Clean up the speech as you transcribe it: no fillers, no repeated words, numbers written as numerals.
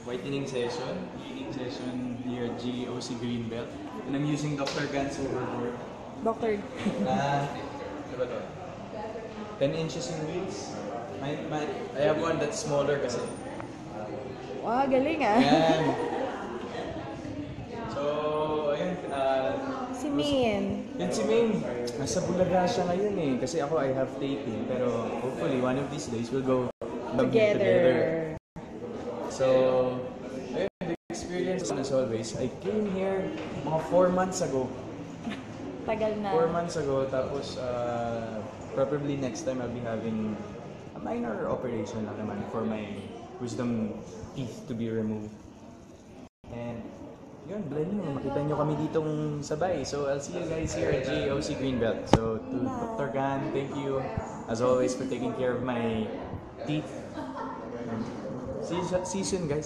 whitening session here at GOC Greenbelt. And I'm using Dr. Gans over here. Doctor. Ano ba to? 10 inches in wheels. I have one that's smaller kasi. Wow, galing ah. Ayan. So, ayun. Si Min. Yun si Ming. Nasa Bulaga siya ngayon eh. Kasi ako I have taping. Pero hopefully one of these days we'll go together. So, ayun, the experience as always. I came here mga 4 months ago. Tagal na. 4 months ago. Tapos, probably next time I'll be having a minor operation lang naman for my wisdom teeth to be removed. And yun, blend nyo. Makita nyo kami ditong sabay. So, I'll see you guys here at GOC Greenbelt. So, to Dr. Gan, thank you as always for taking care of my teeth. And see you soon, guys.